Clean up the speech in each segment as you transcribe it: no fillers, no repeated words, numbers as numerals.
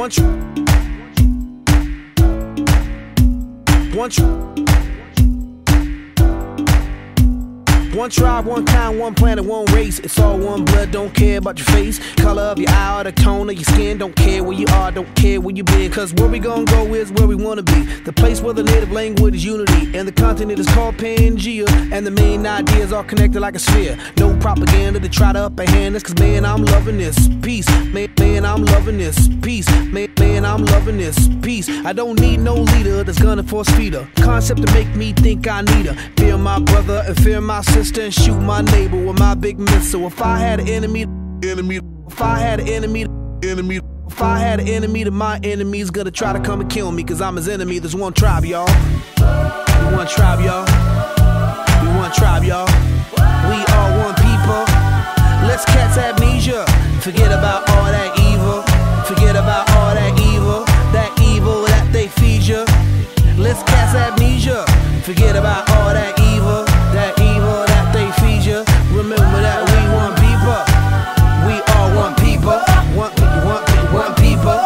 One tribe, one kind, one planet, one race. It's all one blood, don't care about your face, color of your eye or the tone of your skin. Don't care where you are, don't care where you been. Cause where we gon' go is where we wanna be. The place where the native language is unity, and the continent is called Pangea. And the main ideas are connected like a sphere. No propaganda to try to upper hand us. Cause man, I'm loving this peace. Man, I'm loving this peace. Man, I'm loving this peace. I don't need no leader that's gonna force feed her. Concept to make me think I need her. Fear my brother and fear my sister, and shoot my neighbor with my big missile. If I had an enemy, if I had an enemy, if I had an enemy, then my enemy's gonna try to come and kill me. Cause I'm his enemy. There's one tribe, y'all. One tribe, y'all. We one tribe, y'all. We all one people. Let's catch amnesia. Forget about all that evil. Forget about all that evil. That evil that they feed you. Let's catch amnesia. Forget about all that evil. That evil that they feed you. Remember that we one people. We all one people. One people. One people.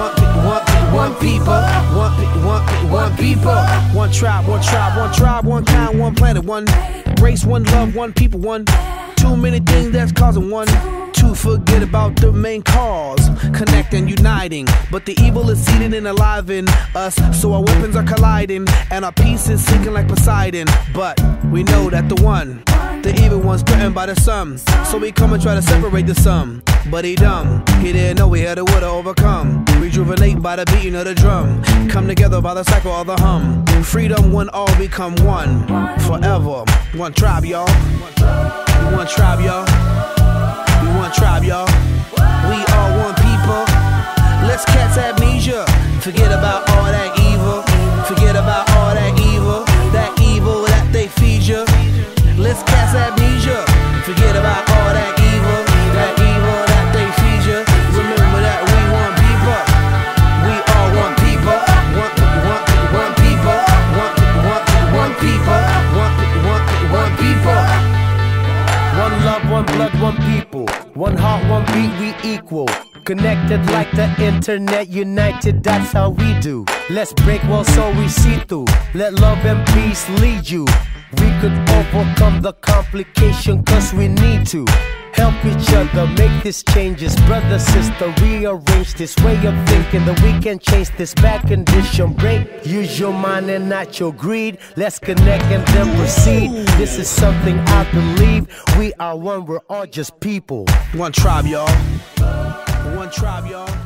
One people. One tribe, one tribe, one tribe, one kind, one planet, one race, one love, one people, one. Too many things that's causing one to forget about the main cause, connect and uniting. But the evil is seated and alive in us, so our weapons are colliding and our peace is sinking like Poseidon. But we know that the evil one's threatened by the sun, so we come and try to separate the sum. But he dumb, he didn't know we had a will to overcome. Rejuvenate by the beating of the drum, come together by the cycle of the hum. Freedom when all become one, forever. One tribe, y'all. One tribe, y'all. We one tribe, y'all. We all one people. Let's catch amnesia. Forget about all that evil. Forget about all that evil. That evil that they feed you. Let's catch amnesia. Forget about all that evil. That evil that they feed you. Remember that we one people. We all one people. One people. One people. One people. One love, one blood, one people. One heart, one beat, we equal. Connected like the internet, united, that's how we do. Let's break walls so we see through. Let love and peace lead you. We could overcome the complication cause we need to. Help each other, make these changes. Brother, sister, rearrange this way of thinking that we can change this bad condition. Break, use your mind and not your greed. Let's connect and then proceed. This is something I believe. We are one, we're all just people. One tribe, y'all. One tribe, y'all.